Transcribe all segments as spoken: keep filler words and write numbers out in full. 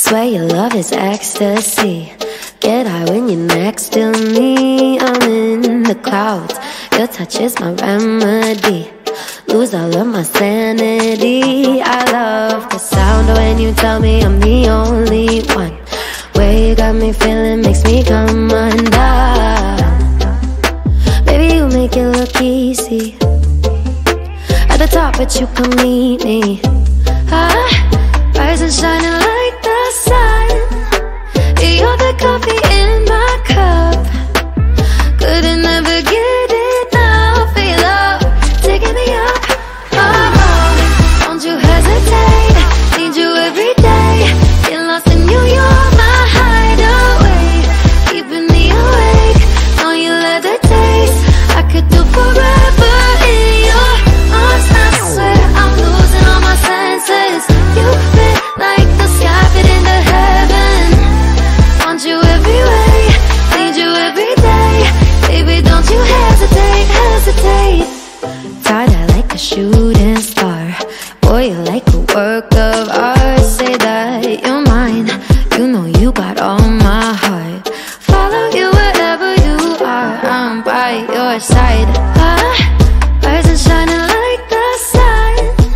Swear your love is ecstasy. Get high when you're next to me. I'm in the clouds, your touch is my remedy. Lose all of my sanity. I love the sound when you tell me I'm the only one. Way you got me feeling makes me come undone. Baby, you make it look easy. At the top, but you can meet me. Ah, rise and shining like the sun. You're the coffee in my cup. Couldn't ever get enough of your love, taking me up. Oh, oh, don't you hesitate. Need you every day. Get lost in you, you're my hideaway. Keeping me awake. Know you love the taste. I could do forever in your arms. I swear I'm losing all my senses. You fit like the sky fit into heaven. Want you every way, need you every day. Baby, don't you hesitate, hesitate. Tied out like a shooting star. Boy, you're like a work of art. Say that you're mine. You know you got all my heart. Follow you wherever you are. I'm by your side. Ah, rise and shining like the sun.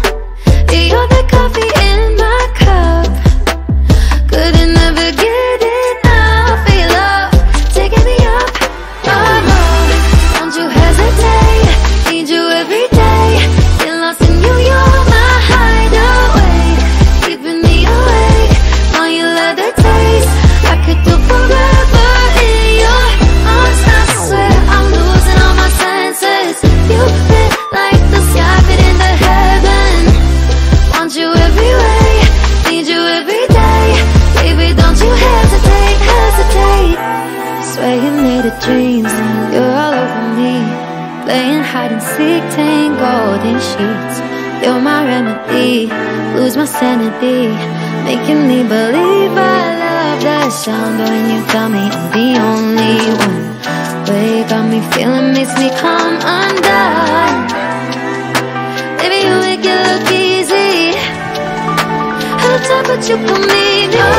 You're the coffee in my cup. Couldn't ever get enough of your love, taking me up. Oh, oh, don't you hesitate. Need you every day. Get lost in you, you're my hideaway. Keeping me awake. Know you love the taste. I could do forever in your arms. I swear I'm losing all my senses. You fit like the sky fit into heaven. Want you every way, need you every day. Baby, don't you hesitate, hesitate. Swear you made of dreams, you're all over me. Playing hide and seek, tangled in sheets. You're my remedy, lose my sanity. Making me believe I love the sound when you tell me I'm the only one. Way you got me feeling makes me come undone. Baby, you make it look easy. At the top, but you put me down.